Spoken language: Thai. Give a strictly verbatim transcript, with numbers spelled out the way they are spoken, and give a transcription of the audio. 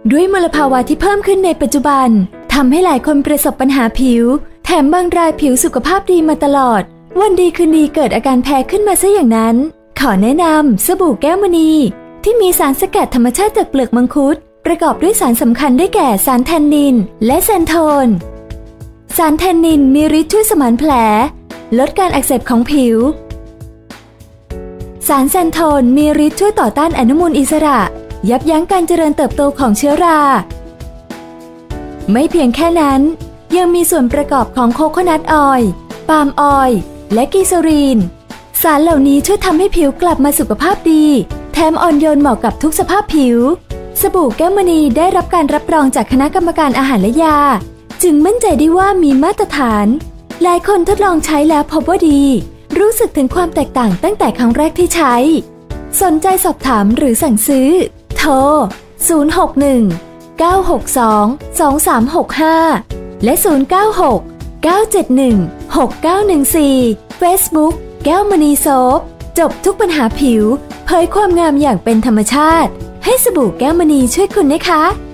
ด้วยมลภาวะที่เพิ่มขึ้นในปัจจุบันทำให้หลายคนประสบปัญหาผิวแถมบางรายผิวสุขภาพดีมาตลอดวันดีคืนดีเกิดอาการแพ้ขึ้นมาซะอย่างนั้นขอแนะนำสบู่แก้วมณีที่มีสารสกัดธรรมชาติจากเปลือกมังคุดประกอบด้วยสารสำคัญได้แก่สารแทนนินและแซนโทนสารแทนนินมีฤทธิ์ช่วยสมานแผลลดการอักเสบของผิวสารแซนโทนมีฤทธิ์ช่วยต่อต้านอนุมูลอิสระยับยั้งการเจริญเติบโตของเชื้อราไม่เพียงแค่นั้นยังมีส่วนประกอบของโคโคนัทออยล์ปาล์มออยล์และกีซารีนสารเหล่านี้ช่วยทำให้ผิวกลับมาสุขภาพดีแถมอ่อนโยนเหมาะกับทุกสภาพผิวสบู่แก้วมณีได้รับการรับรองจากคณะกรรมการอาหารและยาจึงมั่นใจได้ว่ามีมาตรฐานหลายคนทดลองใช้แล้วพบว่าดีรู้สึกถึงความแตกต่างตั้งแต่ครั้งแรกที่ใช้สนใจสอบถามหรือสั่งซื้อโทรศูนย์ หก หนึ่ง เก้า หก สอง สอง สาม หก ห้าและศูนย์ เก้า หก เก้า เจ็ด หนึ่ง หก เก้า หนึ่ง สี่ Facebook แก้วมณีโซฟจบทุกปัญหาผิวเผยความงามอย่างเป็นธรรมชาติให้สบู่แก้วมณีช่วยคุณนะคะ